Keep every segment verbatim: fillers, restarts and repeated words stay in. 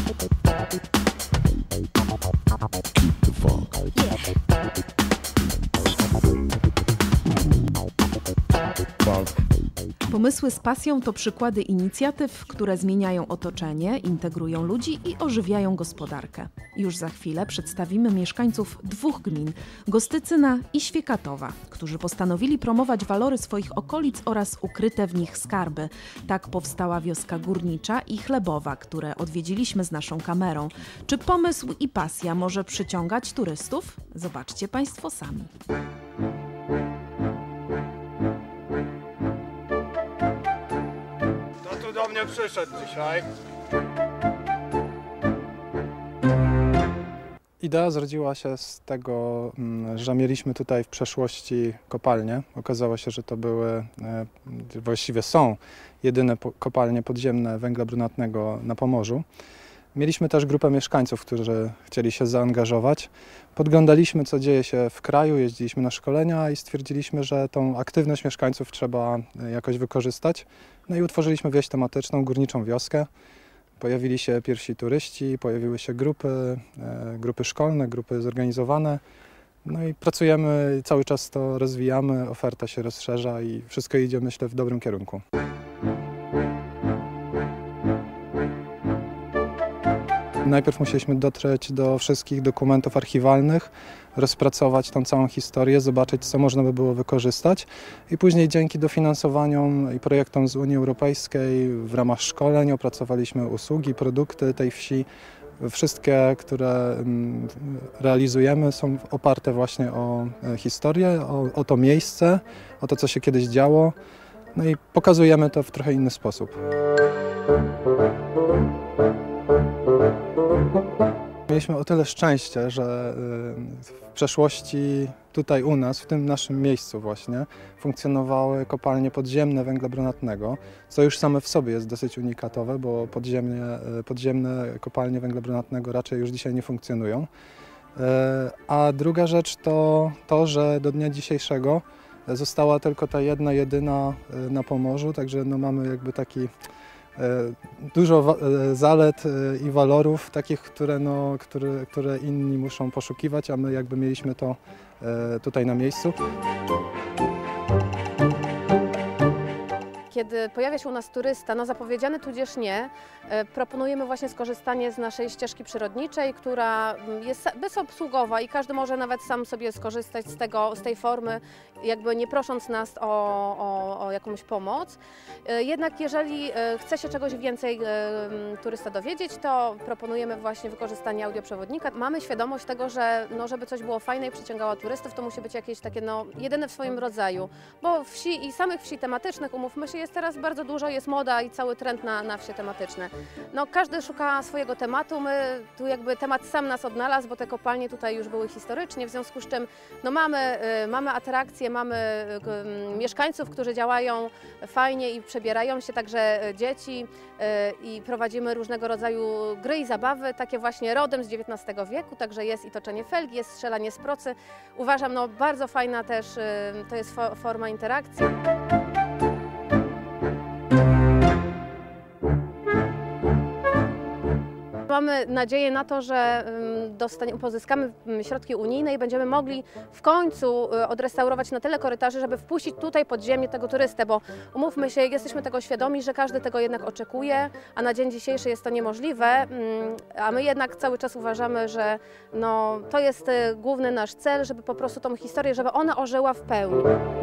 Pomysły z pasją to przykłady inicjatyw, które zmieniają otoczenie, integrują ludzi i ożywiają gospodarkę. Już za chwilę przedstawimy mieszkańców dwóch gmin, Gostycyna i Świekatowa, którzy postanowili promować walory swoich okolic oraz ukryte w nich skarby. Tak powstała wioska górnicza i chlebowa, które odwiedziliśmy z naszą kamerą. Czy pomysł i pasja może przyciągać turystów? Zobaczcie Państwo sami. Do mnie przyszedł dzisiaj. Idea zrodziła się z tego, że mieliśmy tutaj w przeszłości kopalnie. Okazało się, że to były, właściwie są jedyne kopalnie podziemne węgla brunatnego na Pomorzu. Mieliśmy też grupę mieszkańców, którzy chcieli się zaangażować. Podglądaliśmy, co dzieje się w kraju, jeździliśmy na szkolenia i stwierdziliśmy, że tą aktywność mieszkańców trzeba jakoś wykorzystać. No i utworzyliśmy wieś tematyczną, górniczą wioskę. Pojawili się pierwsi turyści, pojawiły się grupy, grupy szkolne, grupy zorganizowane. No i pracujemy, cały czas to rozwijamy, oferta się rozszerza i wszystko idzie, myślę, w dobrym kierunku. Najpierw musieliśmy dotrzeć do wszystkich dokumentów archiwalnych, rozpracować tą całą historię, zobaczyć, co można by było wykorzystać i później dzięki dofinansowaniom i projektom z Unii Europejskiej w ramach szkoleń opracowaliśmy usługi, produkty tej wsi. Wszystkie, które realizujemy, są oparte właśnie o historię, o, o to miejsce, o to, co się kiedyś działo. No i pokazujemy to w trochę inny sposób. Mieliśmy o tyle szczęście, że w przeszłości tutaj u nas, w tym naszym miejscu właśnie, funkcjonowały kopalnie podziemne węgla brunatnego, co już same w sobie jest dosyć unikatowe, bo podziemnie, podziemne kopalnie węgla brunatnego raczej już dzisiaj nie funkcjonują. A druga rzecz to to, że do dnia dzisiejszego została tylko ta jedna, jedyna na Pomorzu, także no mamy jakby taki dużo zalet i walorów takich, które, no, które, które inni muszą poszukiwać, a my jakby mieliśmy to tutaj na miejscu. Kiedy pojawia się u nas turysta, no zapowiedziany tudzież nie, proponujemy właśnie skorzystanie z naszej ścieżki przyrodniczej, która jest bezobsługowa i każdy może nawet sam sobie skorzystać z, tego, z tej formy, jakby nie prosząc nas o, o, o jakąś pomoc. Jednak jeżeli chce się czegoś więcej turysta dowiedzieć, to proponujemy właśnie wykorzystanie audioprzewodnika. Mamy świadomość tego, że no, żeby coś było fajne i przyciągało turystów, to musi być jakieś takie no, jedyne w swoim rodzaju, bo wsi i samych wsi tematycznych, umówmy się, jest teraz bardzo dużo, jest moda i cały trend na, na wsie tematyczne. No, każdy szuka swojego tematu, my tu jakby temat sam nas odnalazł, bo te kopalnie tutaj już były historycznie, w związku z czym no, mamy, y, mamy atrakcje, mamy y, mieszkańców, którzy działają fajnie i przebierają się, także dzieci y, i prowadzimy różnego rodzaju gry i zabawy, takie właśnie rodem z dziewiętnastego wieku, także jest i toczenie felgi, jest strzelanie z procy. Uważam, no, bardzo fajna też, y, to jest fo forma interakcji. Mamy nadzieję na to, że pozyskamy środki unijne i będziemy mogli w końcu odrestaurować na tyle korytarzy, żeby wpuścić tutaj pod ziemię tego turystę, bo umówmy się, jesteśmy tego świadomi, że każdy tego jednak oczekuje, a na dzień dzisiejszy jest to niemożliwe, a my jednak cały czas uważamy, że no, to jest główny nasz cel, żeby po prostu tą historię, żeby ona ożyła w pełni.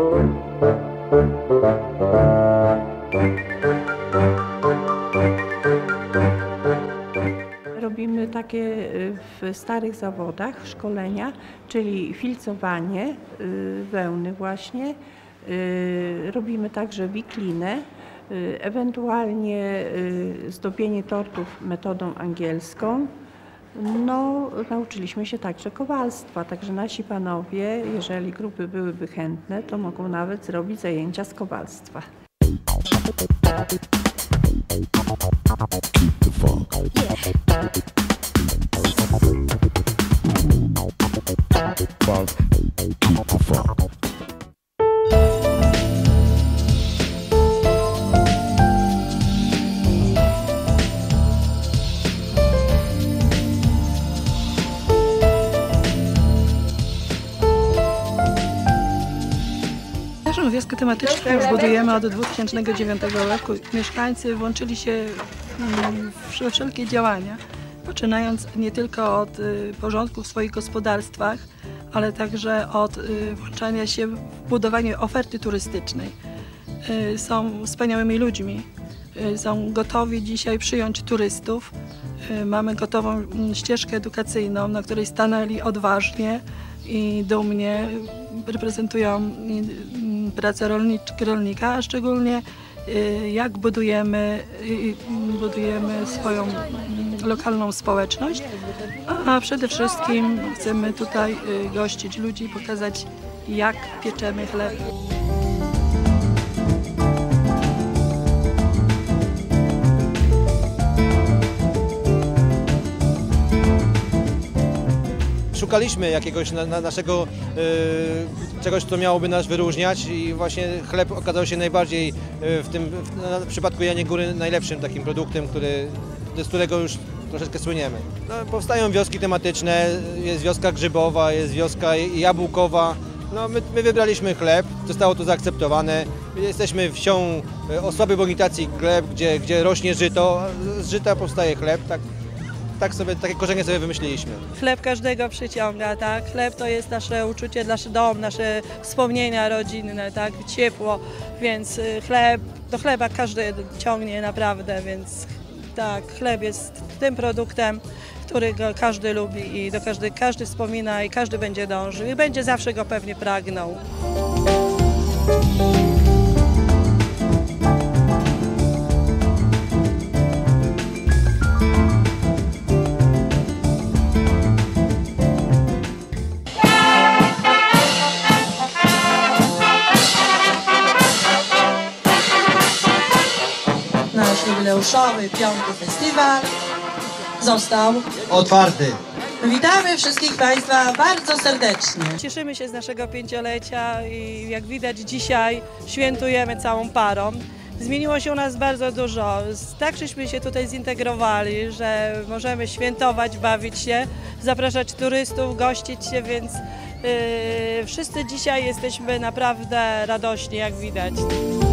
Robimy takie w starych zawodach szkolenia, czyli filcowanie wełny właśnie. Robimy także wiklinę, ewentualnie zdobienie tortów metodą angielską. No, nauczyliśmy się także kowalstwa, także nasi panowie, jeżeli grupy byłyby chętne, to mogą nawet zrobić zajęcia z kowalstwa. Keep the funk. Yeah. Funk. Keep the funk. Stoisko tematyczne już budujemy od dwa tysiące dziewiątego roku. Mieszkańcy włączyli się we wszelkie działania, poczynając nie tylko od porządku w swoich gospodarstwach, ale także od włączania się w budowanie oferty turystycznej. Są wspaniałymi ludźmi, są gotowi dzisiaj przyjąć turystów. Mamy gotową ścieżkę edukacyjną, na której stanęli odważnie i dumnie reprezentują pracę rolnika, a szczególnie jak budujemy, budujemy swoją lokalną społeczność, a przede wszystkim chcemy tutaj gościć ludzi, pokazać, jak pieczemy chleb. Szukaliśmy jakiegoś na, na naszego y, czegoś, co miałoby nas wyróżniać i właśnie chleb okazał się najbardziej y, w tym w, na, w przypadku Jeleniej Góry najlepszym takim produktem, który, z którego już troszeczkę słyniemy. No, powstają wioski tematyczne, jest wioska grzybowa, jest wioska jabłkowa. No, my, my wybraliśmy chleb, zostało to zaakceptowane. Jesteśmy wsią o słabej bonificacji gleb, gdzie, gdzie rośnie żyto, z żyta powstaje chleb. Tak, Tak sobie, takie korzenie sobie wymyśliliśmy. Chleb każdego przyciąga, tak? Chleb to jest nasze uczucie, nasz dom, nasze wspomnienia rodzinne, tak? Ciepło, więc chleb, do chleba każdy ciągnie naprawdę, więc tak, chleb jest tym produktem, którego każdy lubi i do każdy, każdy wspomina i każdy będzie dążył i będzie zawsze go pewnie pragnął. Nasz jubileuszowy piąty festiwal został otwarty. Witamy wszystkich Państwa bardzo serdecznie. Cieszymy się z naszego pięciolecia i jak widać dzisiaj świętujemy całą parą. Zmieniło się u nas bardzo dużo. Tak żeśmy się tutaj zintegrowali, że możemy świętować, bawić się, zapraszać turystów, gościć się, więc yy, wszyscy dzisiaj jesteśmy naprawdę radośni, jak widać.